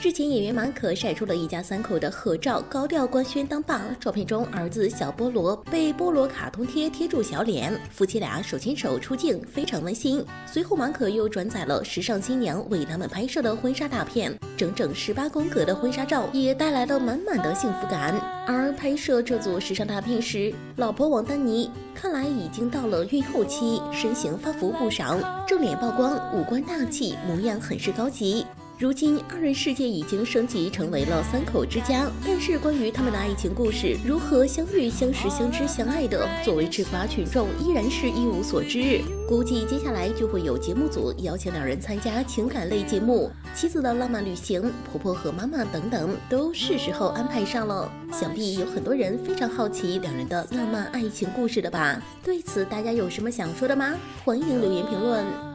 日前，演员马可晒出了一家三口的合照，高调官宣当爸。照片中，儿子小菠萝被菠萝卡通贴贴住小脸，夫妻俩手牵手出镜，非常温馨。随后，马可又转载了时尚新娘为他们拍摄的婚纱大片，整整18宫格的婚纱照，也带来了满满的幸福感。而拍摄这组时尚大片时，老婆王丹妮看来已经到了孕后期，身形发福不少，正脸曝光，五官大气，模样很是高级。如今，二人世界已经升级成为了三口之家，但是关于他们的爱情故事，如何相遇、相识、相知、相爱的，作为吃瓜群众依然是一无所知。估计接下来就会有节目组邀请两人参加情感类节目，妻子的浪漫旅行、婆婆和妈妈等等，都是时候安排上了。想必有很多人非常好奇两人的浪漫爱情故事的吧？对此大家有什么想说的吗？欢迎留言评论。